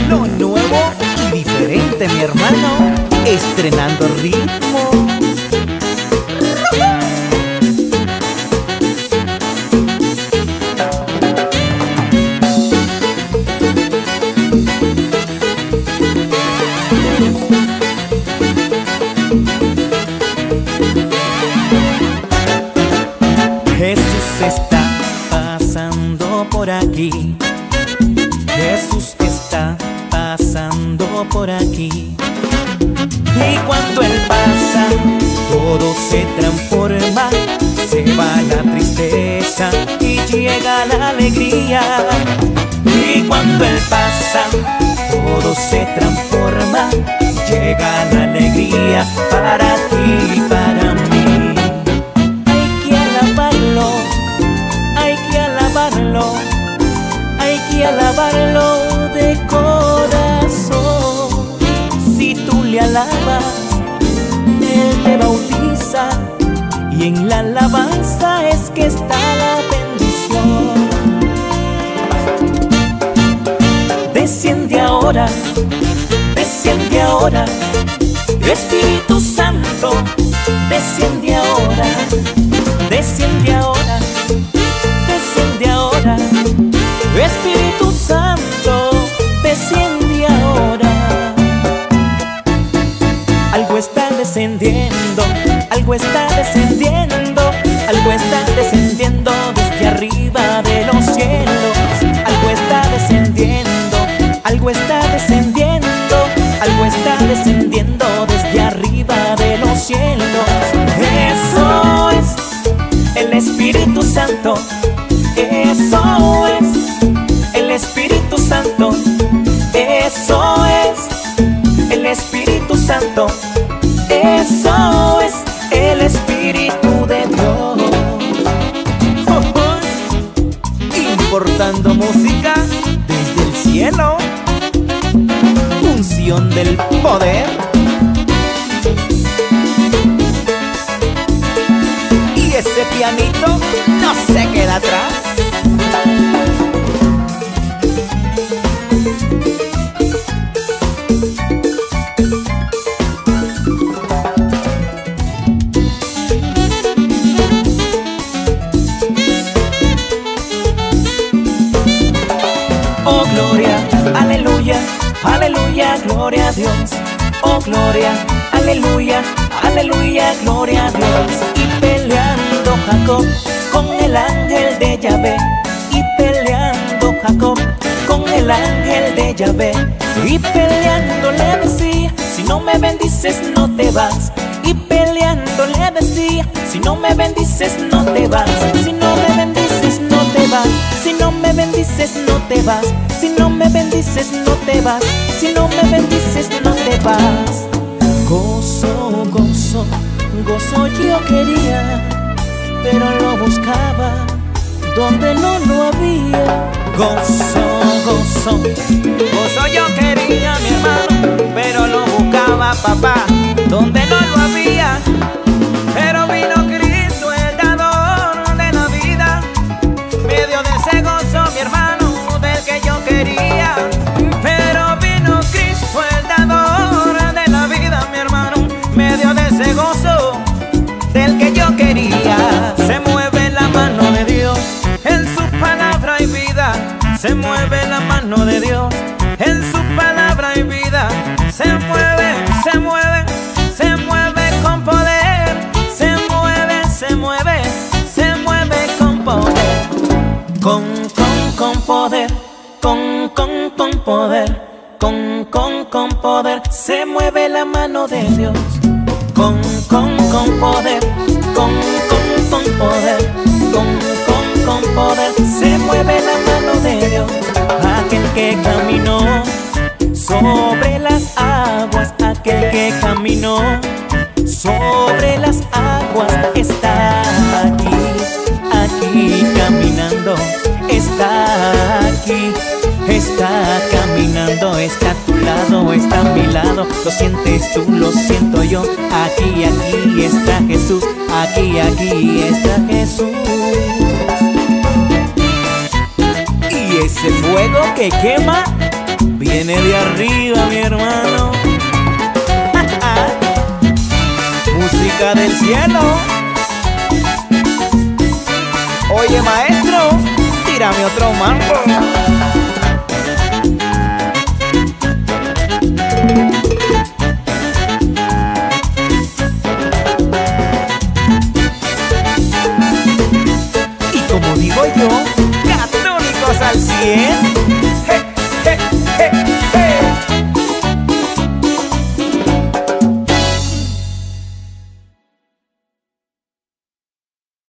lo nuevo y diferente, mi hermano, estrenando ritmo. Jesús está pasando por aquí. Jesús está pasando por aquí. Y cuando Él pasa, todo se transforma. Se va la tristeza y llega la alegría. Y cuando Él pasa, todo se transforma. Llega la alegría para ti y para mí. Hay que alabarlo, hay que alabarlo de corazón. Si tú le alabas, Él te bautiza, y en la alabanza es que está la bendición. Desciende ahora, Espíritu Santo, desciende ahora, desciende ahora, desciende ahora, Espíritu Santo, desciende ahora. Algo está descendiendo, algo está descendiendo, algo está descendiendo desde arriba de los cielos. Algo está descendiendo, algo está descendiendo, algo está descendiendo desde arriba de los cielos. Eso es el Espíritu Santo, eso es el Espíritu Santo, eso es el Espíritu Santo, eso es el Espíritu de Dios. Importando música desde el cielo, unción del poder. Y ese pianito no se queda atrás. Oh gloria, aleluya, aleluya, gloria a Dios. Oh gloria, aleluya, aleluya, gloria a Dios. Y peleando Jacob con el ángel de Yahvé, y peleando Jacob con el ángel de Yahvé, y peleando le decía, si no me bendices no te vas. Y peleando le decía, si no me bendices no te vas. Si no me bendices no te vas. Si no me bendices no te vas. Si no me bendices no te vas. Si no me bendices no te vas. Gozo, gozo, gozo yo quería, pero lo buscaba donde no lo había. Gozo, gozo, gozo yo quería, mi hermano, pero lo buscaba, papá, donde no lo había. Pero vino Cristo, el dador de la vida, me dio de ese gozo, mi hermano, del que yo quería. Pero vino Cristo, el dador de la vida, mi hermano, me dio de ese gozo, del que yo quería. Se mueve la mano de Dios, en su palabra hay vida. Se mueve la mano de Dios, en su palabra hay vida. Se mueve, se mueve, se mueve con poder. Se mueve, se mueve, se mueve con poder. Con poder, con poder, con poder. Se mueve la mano de Dios. Con poder, con poder, con poder. Se mueve la mano de Dios. Aquel que caminó sobre las aguas, aquel que caminó sobre las aguas, está aquí, aquí caminando, está aquí, está caminando, está a tu lado, está a mi lado. Lo sientes tú, lo siento yo. Aquí, aquí está Jesús, aquí, aquí está Jesús. Y ese fuego que quema viene de arriba, mi hermano. Música del cielo. Oye, maestro, tírame otro mambo. Como digo yo, católicos al 100. Je, je, je.